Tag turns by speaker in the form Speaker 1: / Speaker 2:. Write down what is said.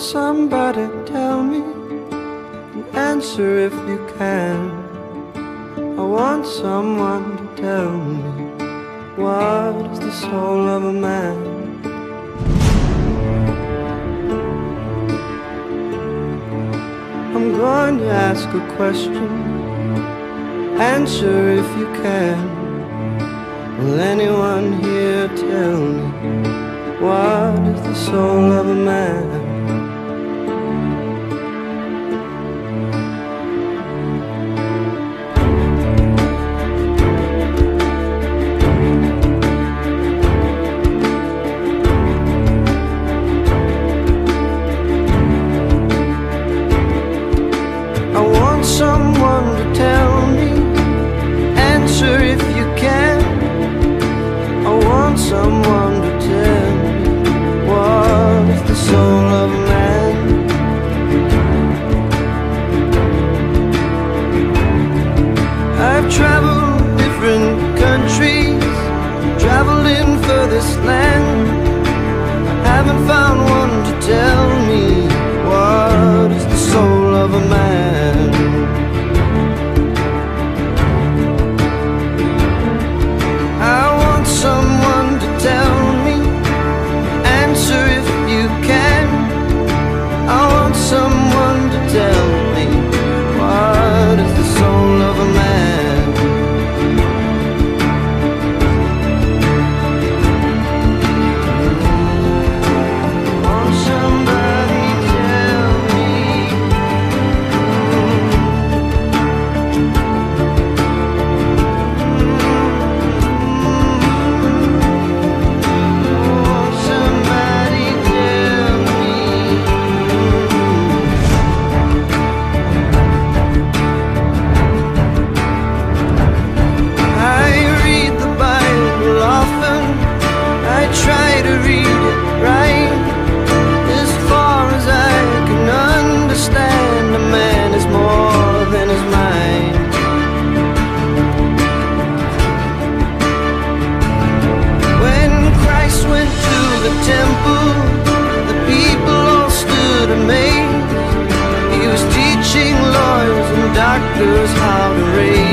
Speaker 1: somebody tell me an answer if you can. I want someone to tell me, what is the soul of a man? I'm going to ask a question, answer if you can. Will anyone here tell me, what is the soul of a man? I want someone to tell me, answer if you can. I want someone to tell me, what is the soul of a man? I've traveled different countries, traveled in furthest land. I haven't found one to tell me, what is the soul of a man? I want someone to tell me, answer if you can. I want someone to tell me, what is the soul of a man? I want somebody to tell me. Try to read it right. As far as I can understand, a man is more than his mind. When Christ went to the temple, the people all stood amazed. He was teaching lawyers and doctors how to raise